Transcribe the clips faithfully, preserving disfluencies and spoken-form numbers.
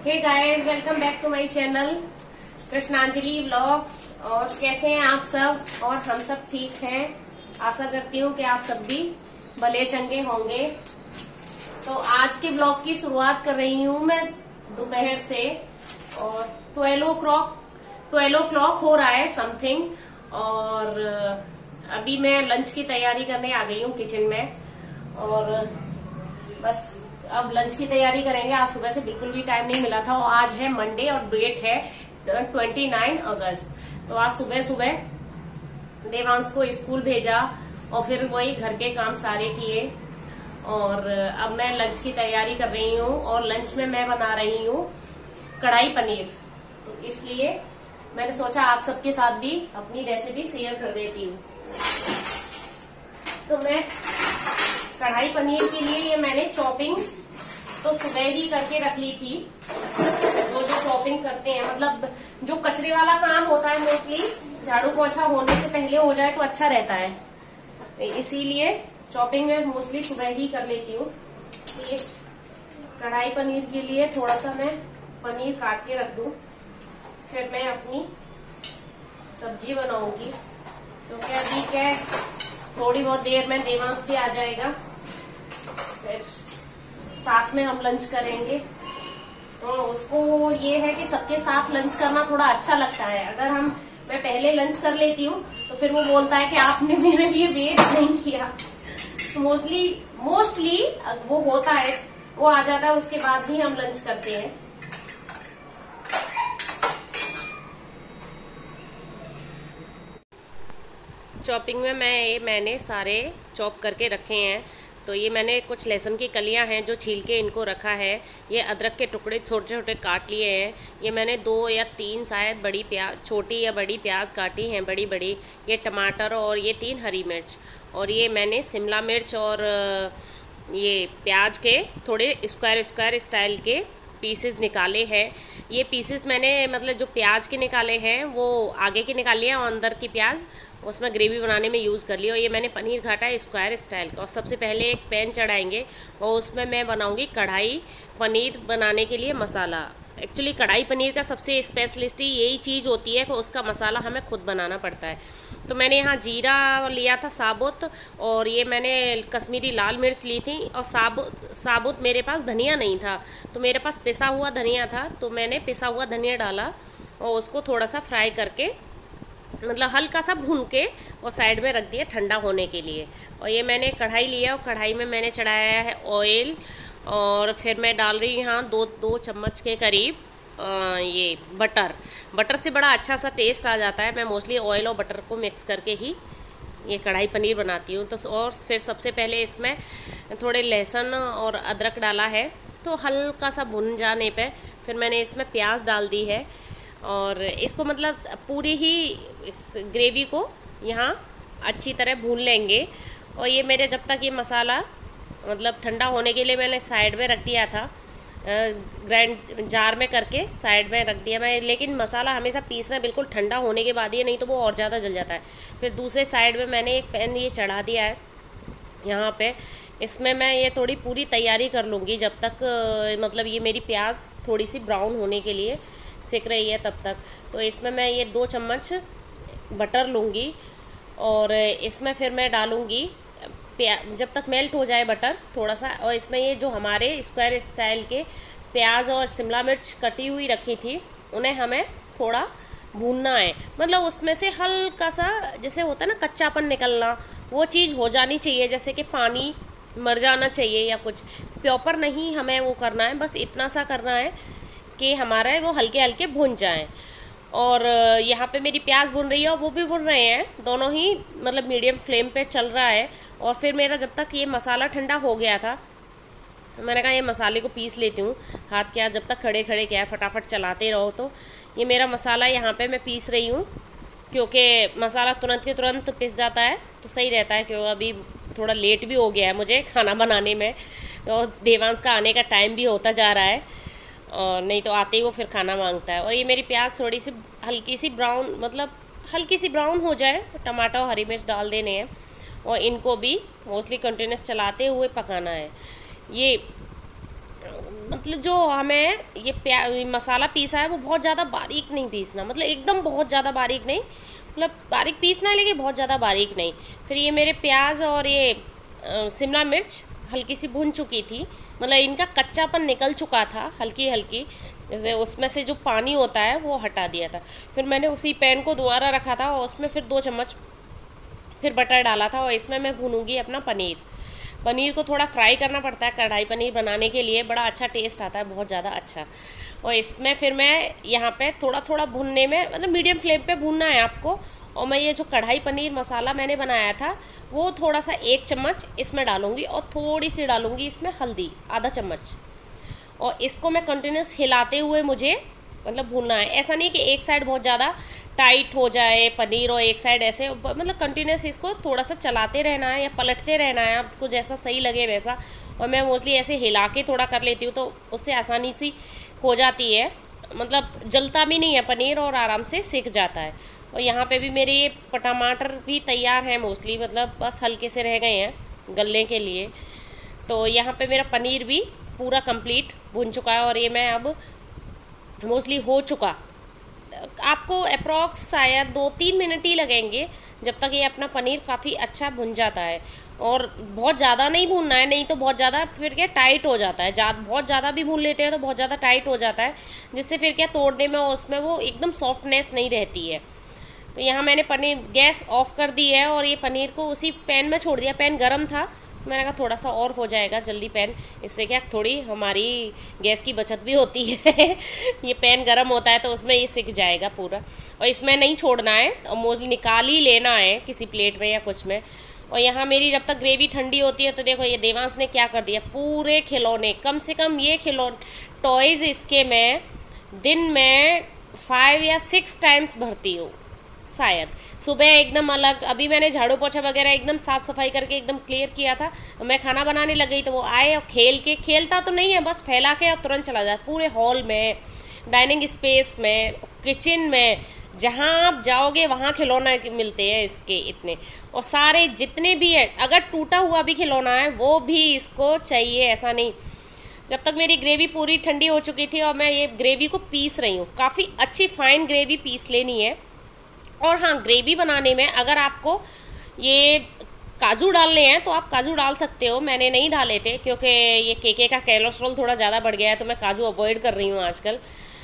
Hey guys, welcome back to my channel Krishnanjali vlogs. और कैसे हैं आप सब? और हम सब ठीक हैं। आशा करती हूँ कि आप सब भी भले चंगे होंगे। तो आज के ब्लॉग की शुरुआत कर रही हूँ मैं दोपहर से, और twelve o'clock twelve o'clock हो रहा है समथिंग। और अभी मैं लंच की तैयारी करने आ गई हूँ किचन में, और बस अब लंच की तैयारी करेंगे। आज सुबह से बिल्कुल भी टाइम नहीं मिला था, और आज है मंडे और डेट है उनतीस अगस्त। तो आज सुबह सुबह देवांश को स्कूल भेजा और फिर वही घर के काम सारे किए, और अब मैं लंच की तैयारी कर रही हूँ। और लंच में मैं बना रही हूँ कढ़ाई पनीर, तो इसलिए मैंने सोचा आप सबके साथ भी अपनी रेसिपी शेयर कर देती हूँ। तो मैं कढ़ाई पनीर के लिए ये मैंने चॉपिंग तो सुबह ही करके रख ली थी। जो जो चॉपिंग करते हैं, मतलब जो कचरे वाला काम होता है मोस्टली झाड़ू पोछा होने से पहले हो जाए तो अच्छा रहता है, इसीलिए चॉपिंग में मोस्टली सुबह ही कर लेती हूँ। ये कढ़ाई पनीर के लिए थोड़ा सा मैं पनीर काट के रख दूं, फिर मैं अपनी सब्जी बनाऊंगी। क्योंकि तो अभी क्या थोड़ी बहुत देर में देवांश भी आ जाएगा, फिर साथ में हम लंच करेंगे। तो उसको ये है कि सबके साथ लंच करना थोड़ा अच्छा लगता है। अगर हम मैं पहले लंच कर लेती हूँ तो फिर वो बोलता है कि आपने मेरे लिए वेट नहीं किया। तो मोस्टली मोस्टली वो होता है, वो आ जाता है उसके बाद ही हम लंच करते हैं। चॉपिंग में मैं ये मैंने सारे चॉप करके रखे हैं। तो ये मैंने कुछ लहसुन की कलियां हैं जो छील के इनको रखा है। ये अदरक के टुकड़े छोटे छोटे काट लिए हैं। ये मैंने दो या तीन शायद बड़ी प्याज, छोटी या बड़ी प्याज काटी हैं बड़ी बड़ी। ये टमाटर और ये तीन हरी मिर्च, और ये मैंने शिमला मिर्च और ये प्याज के थोड़े स्क्वायर स्क्वायर स्टाइल के पीसेस निकाले हैं। ये पीसेस मैंने मतलब जो प्याज के निकाले हैं वो आगे के निकाल लिए, और अंदर की प्याज उसमें ग्रेवी बनाने में यूज़ कर लिया। और ये मैंने पनीर काटा है स्क्वायर स्टाइल का। और सबसे पहले एक पैन चढ़ाएंगे और उसमें मैं बनाऊंगी कढ़ाई पनीर बनाने के लिए मसाला। एक्चुअली कढ़ाई पनीर का सबसे स्पेशलिस्ट ही यही चीज़ होती है कि उसका मसाला हमें खुद बनाना पड़ता है। तो मैंने यहाँ जीरा लिया था साबुत, और ये मैंने कश्मीरी लाल मिर्च ली थी, और साबुत साबुत मेरे पास धनिया नहीं था, तो मेरे पास पिसा हुआ धनिया था, तो मैंने पिसा हुआ धनिया डाला और उसको थोड़ा सा फ्राई करके, मतलब हल्का सा भून के, और साइड में रख दिया ठंडा होने के लिए। और ये मैंने कढ़ाई लिया, और कढ़ाई में मैंने चढ़ाया है ऑयल, और फिर मैं डाल रही हूँ यहाँ दो दो चम्मच के करीब आ, ये बटर। बटर से बड़ा अच्छा सा टेस्ट आ जाता है। मैं मोस्टली ऑयल और बटर को मिक्स करके ही ये कढ़ाई पनीर बनाती हूँ। तो और फिर सबसे पहले इसमें थोड़े लहसुन और अदरक डाला है, तो हल्का सा भुन जाने पे फिर मैंने इसमें प्याज डाल दी है, और इसको मतलब पूरी ही इस ग्रेवी को यहाँ अच्छी तरह भून लेंगे। और ये मेरे जब तक ये मसाला मतलब ठंडा होने के लिए मैंने साइड में रख दिया था, ग्राइंड जार में करके साइड में रख दिया मैं। लेकिन मसाला हमेशा पीसना बिल्कुल ठंडा होने के बाद ही, नहीं तो वो और ज़्यादा जल जाता है। फिर दूसरे साइड में मैंने एक पैन ये चढ़ा दिया है यहाँ पे। इसमें मैं ये थोड़ी पूरी तैयारी कर लूँगी जब तक मतलब ये मेरी प्याज थोड़ी सी ब्राउन होने के लिए सिक रही है तब तक। तो इसमें मैं ये दो चम्मच बटर लूँगी, और इसमें फिर मैं डालूँगी प्या जब तक मेल्ट हो जाए बटर थोड़ा सा। और इसमें ये जो हमारे स्क्वायर स्टाइल के प्याज और शिमला मिर्च कटी हुई रखी थी, उन्हें हमें थोड़ा भूनना है। मतलब उसमें से हल्का सा जैसे होता है ना कच्चापन निकलना, वो चीज़ हो जानी चाहिए, जैसे कि पानी मर जाना चाहिए या कुछ। प्रॉपर नहीं हमें वो करना है, बस इतना सा करना है कि हमारा वो हल्के हल्के भुन जाएं। और यहाँ पे मेरी प्याज भुन रही है और वो भी भुन रहे हैं, दोनों ही मतलब मीडियम फ्लेम पे चल रहा है। और फिर मेरा जब तक ये मसाला ठंडा हो गया था, मैंने कहा ये मसाले को पीस लेती हूँ। हाथ क्या जब तक खड़े खड़े क्या फटाफट चलाते रहो। तो ये मेरा मसाला यहाँ पे मैं पीस रही हूँ, क्योंकि मसाला तुरंत के तुरंत पिस जाता है तो सही रहता है। क्योंकि अभी थोड़ा लेट भी हो गया है मुझे खाना बनाने में, और देवांश का आने का टाइम भी होता जा रहा है, और नहीं तो आते ही वो फिर खाना मांगता है। और ये मेरी प्याज थोड़ी सी हल्की सी ब्राउन, मतलब हल्की सी ब्राउन हो जाए तो टमाटर और हरी मिर्च डाल देने हैं, और इनको भी मोस्टली कंटिन्यूस चलाते हुए पकाना है। ये मतलब जो हमें ये प्या मसाला पीसा है वो बहुत ज़्यादा बारीक नहीं पीसना, मतलब एकदम बहुत ज़्यादा बारीक नहीं, मतलब बारीक पीसना है लेकिन बहुत ज़्यादा बारीक नहीं। फिर ये मेरे प्याज और ये अ, शिमला मिर्च हल्की सी भुन चुकी थी, मतलब इनका कच्चापन निकल चुका था हल्की हल्की, जैसे उसमें से जो पानी होता है वो हटा दिया था। फिर मैंने उसी पैन को दोबारा रखा था और उसमें फिर दो चम्मच फिर बटर डाला था और इसमें मैं भूनूंगी अपना पनीर। पनीर को थोड़ा फ्राई करना पड़ता है कढ़ाई पनीर बनाने के लिए, बड़ा अच्छा टेस्ट आता है, बहुत ज़्यादा अच्छा। और इसमें फिर मैं यहाँ पे थोड़ा थोड़ा भुनने में, मतलब मीडियम फ्लेम पे भूनना है आपको। और मैं ये जो कढ़ाई पनीर मसाला मैंने बनाया था वो थोड़ा सा एक चम्मच इसमें डालूँगी और थोड़ी सी डालूँगी इसमें हल्दी आधा चम्मच, और इसको मैं कंटिन्यूस हिलाते हुए मुझे मतलब भूनना है। ऐसा नहीं कि एक साइड बहुत ज़्यादा टाइट हो जाए पनीर और एक साइड ऐसे, मतलब कंटिन्यूस इसको थोड़ा सा चलाते रहना है या पलटते रहना है, आपको जैसा सही लगे वैसा। और मैं मोस्टली ऐसे हिला के थोड़ा कर लेती हूँ तो उससे आसानी सी हो जाती है, मतलब जलता भी नहीं है पनीर और आराम से सिक जाता है। और यहाँ पे भी मेरे ये टमाटर भी तैयार हैं मोस्टली, मतलब बस हल्के से रह गए हैं गलने के लिए। तो यहाँ पे मेरा पनीर भी पूरा कंप्लीट भुन चुका है और ये मैं अब मोस्टली हो चुका। आपको अप्रॉक्स शायद दो तीन मिनट ही लगेंगे जब तक ये अपना पनीर काफ़ी अच्छा भुन जाता है। और बहुत ज़्यादा नहीं भूनना है, नहीं तो बहुत ज़्यादा फिर क्या टाइट हो जाता है, ज़्यादा बहुत ज़्यादा भी भून लेते हैं तो बहुत ज़्यादा टाइट हो जाता है, जिससे फिर क्या तोड़ने में उसमें वो एकदम सॉफ्टनेस नहीं रहती है। तो यहाँ मैंने पनीर गैस ऑफ कर दी है और ये पनीर को उसी पैन में छोड़ दिया। पैन गरम था, मैंने कहा थोड़ा सा और हो जाएगा जल्दी पैन, इससे क्या थोड़ी हमारी गैस की बचत भी होती है ये पैन गरम होता है तो उसमें ये सिक जाएगा पूरा। और इसमें नहीं छोड़ना है, मोस्टली निकाल ही लेना है किसी प्लेट में या कुछ में। और यहाँ मेरी जब तक ग्रेवी ठंडी होती है तो देखो ये देवांश ने क्या कर दिया, पूरे खिलौने, कम से कम ये खिलौने टॉयज़ इसके मैं दिन में फाइव या सिक्स टाइम्स भरती हूँ शायद। सुबह एकदम अलग, अभी मैंने झाड़ू पोछा वगैरह एकदम साफ़ सफाई करके एकदम क्लियर किया था, मैं खाना बनाने लग गई तो वो आए और खेल के, खेलता तो नहीं है बस फैला के और तुरंत चला जाता पूरे हॉल में, डाइनिंग स्पेस में, किचन में, जहाँ आप जाओगे वहाँ खिलौना मिलते हैं इसके इतने। और सारे जितने भी है, अगर टूटा हुआ भी खिलौना है वो भी इसको चाहिए, ऐसा नहीं। जब तक मेरी ग्रेवी पूरी ठंडी हो चुकी थी और मैं ये ग्रेवी को पीस रही हूँ, काफ़ी अच्छी फाइन ग्रेवी पीस लेनी है। और हाँ, ग्रेवी बनाने में अगर आपको ये काजू डालने हैं तो आप काजू डाल सकते हो, मैंने नहीं डाले थे क्योंकि ये केके का कोलेस्ट्रॉल थोड़ा ज़्यादा बढ़ गया है तो मैं काजू अवॉइड कर रही हूँ आजकल।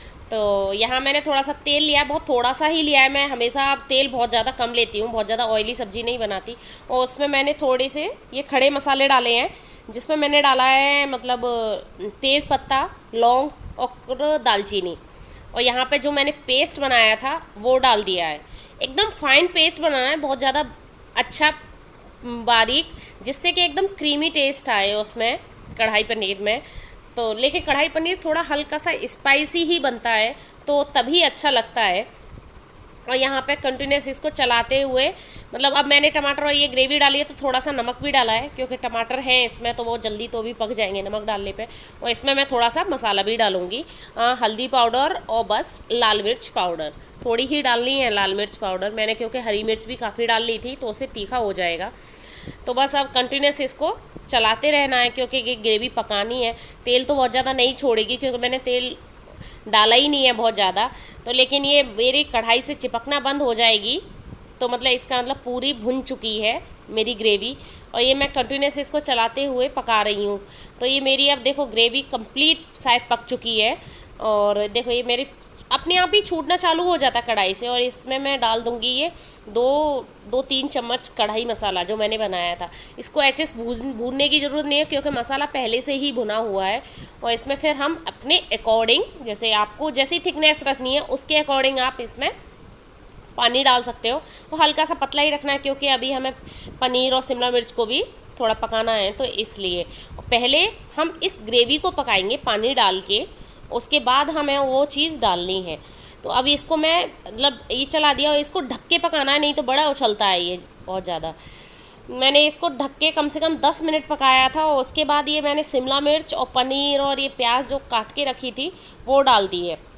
तो यहाँ मैंने थोड़ा सा तेल लिया है, बहुत थोड़ा सा ही लिया है, मैं हमेशा तेल बहुत ज़्यादा कम लेती हूँ, बहुत ज़्यादा ऑयली सब्ज़ी नहीं बनाती। और उसमें मैंने थोड़े से ये खड़े मसाले डाले हैं, जिसमें मैंने डाला है मतलब तेज़ पत्ता, लौंग और दालचीनी। और यहाँ पे जो मैंने पेस्ट बनाया था वो डाल दिया है, एकदम फाइन पेस्ट बनाना है, बहुत ज़्यादा अच्छा बारीक, जिससे कि एकदम क्रीमी टेस्ट आए उसमें कढ़ाई पनीर में। तो लेकिन कढ़ाई पनीर थोड़ा हल्का सा स्पाइसी ही बनता है तो तभी अच्छा लगता है। और यहाँ पे कंटिन्यूस इसको चलाते हुए, मतलब अब मैंने टमाटर और ये ग्रेवी डाली है तो थोड़ा सा नमक भी डाला है क्योंकि टमाटर हैं इसमें तो वो जल्दी तो भी पक जाएंगे नमक डालने पे। और इसमें मैं थोड़ा सा मसाला भी डालूँगी, हल्दी पाउडर और बस लाल मिर्च पाउडर, थोड़ी ही डालनी है लाल मिर्च पाउडर मैंने, क्योंकि हरी मिर्च भी काफ़ी डाल ली थी तो उससे तीखा हो जाएगा। तो बस अब कंटिन्यूस इसको चलाते रहना है क्योंकि ये ग्रेवी पकानी है। तेल तो बहुत ज़्यादा नहीं छोड़ेगी क्योंकि मैंने तेल डाला ही नहीं है बहुत ज़्यादा, तो लेकिन ये मेरी कढ़ाई से चिपकना बंद हो जाएगी तो मतलब इसका मतलब पूरी भुन चुकी है मेरी ग्रेवी। और ये मैं कंटिन्यूस इसको चलाते हुए पका रही हूँ। तो ये मेरी अब देखो ग्रेवी कंप्लीट शायद पक चुकी है और देखो ये मेरी अपने आप ही छूटना चालू हो जाता कढ़ाई से। और इसमें मैं डाल दूँगी ये दो दो तीन चम्मच कढ़ाई मसाला जो मैंने बनाया था। इसको एचएस भूज भूनने की ज़रूरत नहीं है क्योंकि मसाला पहले से ही भुना हुआ है। और इसमें फिर हम अपने अकॉर्डिंग, जैसे आपको जैसी थिकनेस रखनी है उसके अकॉर्डिंग आप इसमें पानी डाल सकते हो। वो हल्का सा पतला ही रखना है क्योंकि अभी हमें पनीर और शिमला मिर्च को भी थोड़ा पकाना है, तो इसलिए पहले हम इस ग्रेवी को पकाएंगे पानी डाल के, उसके बाद हमें वो चीज़ डालनी है। तो अभी इसको मैं मतलब ये चला दिया और इसको ढक के पकाना है, नहीं तो बड़ा उछलता है ये बहुत ज़्यादा। मैंने इसको ढक के कम से कम दस मिनट पकाया था और उसके बाद ये मैंने शिमला मिर्च और पनीर और ये प्याज जो काट के रखी थी वो डाल दी है।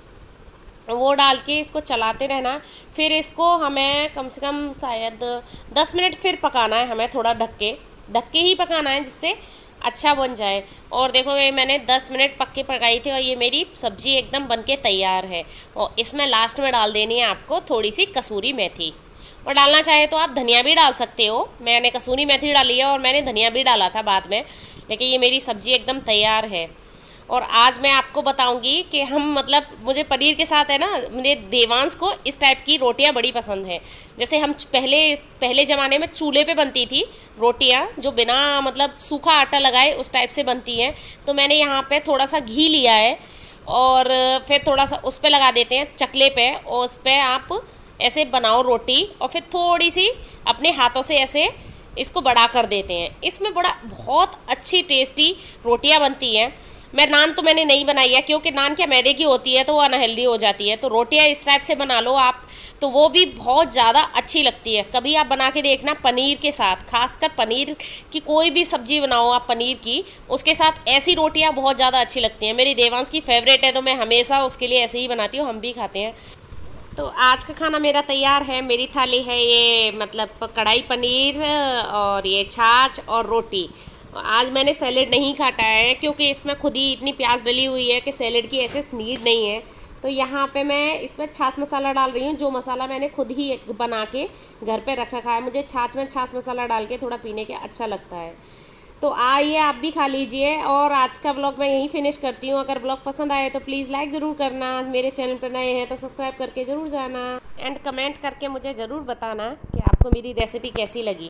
वो डाल के इसको चलाते रहना। फिर इसको हमें कम से कम शायद दस मिनट फिर पकाना है, हमें थोड़ा ढक के ढक के ही पकाना है, जिससे अच्छा बन जाए। और देखो ये मैंने दस मिनट पक्के पकाई थी और ये मेरी सब्ज़ी एकदम बन के तैयार है। और इसमें लास्ट में डाल देनी है आपको थोड़ी सी कसूरी मेथी, और डालना चाहे तो आप धनिया भी डाल सकते हो। मैंने कसूरी मेथी डाली है और मैंने धनिया भी डाला था बाद में, लेकिन ये मेरी सब्ज़ी एकदम तैयार है। और आज मैं आपको बताऊंगी कि हम मतलब मुझे पनीर के साथ है ना, मेरे देवांश को इस टाइप की रोटियां बड़ी पसंद हैं। जैसे हम पहले पहले ज़माने में चूल्हे पे बनती थी रोटियां, जो बिना मतलब सूखा आटा लगाए उस टाइप से बनती हैं। तो मैंने यहाँ पे थोड़ा सा घी लिया है और फिर थोड़ा सा उस पर लगा देते हैं चकले पे, और उस पर आप ऐसे बनाओ रोटी, और फिर थोड़ी सी अपने हाथों से ऐसे इसको बड़ा कर देते हैं। इसमें बड़ा बहुत अच्छी टेस्टी रोटियां बनती हैं। मैं नान तो मैंने नहीं बनाई है, क्योंकि नान क्या मैदे की होती है तो वो अनहेल्दी हो जाती है। तो रोटियां इस टाइप से बना लो आप, तो वो भी बहुत ज़्यादा अच्छी लगती है। कभी आप बना के देखना पनीर के साथ, खासकर पनीर की कोई भी सब्ज़ी बनाओ आप पनीर की, उसके साथ ऐसी रोटियां बहुत ज़्यादा अच्छी लगती हैं। मेरी देवांश की फेवरेट है, तो मैं हमेशा उसके लिए ऐसे ही बनाती हूँ, हम भी खाते हैं। तो आज का खाना मेरा तैयार है। मेरी थाली है ये मतलब कढ़ाई पनीर और ये छाछ और रोटी। आज मैंने सैलेड नहीं काटा है, क्योंकि इसमें खुद ही इतनी प्याज डली हुई है कि सैलेड की ऐसे नीड नहीं है। तो यहाँ पे मैं इसमें छाछ मसाला डाल रही हूँ, जो मसाला मैंने खुद ही बना के घर पे रख रखा है। मुझे छाछ में छाछ मसाला डाल के थोड़ा पीने के अच्छा लगता है। तो आइए आप भी खा लीजिए। और आज का व्लॉग मैं यहीं फिनिश करती हूँ। अगर व्लॉग पसंद आए तो प्लीज़ लाइक ज़रूर करना, मेरे चैनल पर नए हैं तो सब्सक्राइब करके ज़रूर जाना, एंड कमेंट करके मुझे ज़रूर बताना कि आपको मेरी रेसिपी कैसी लगी।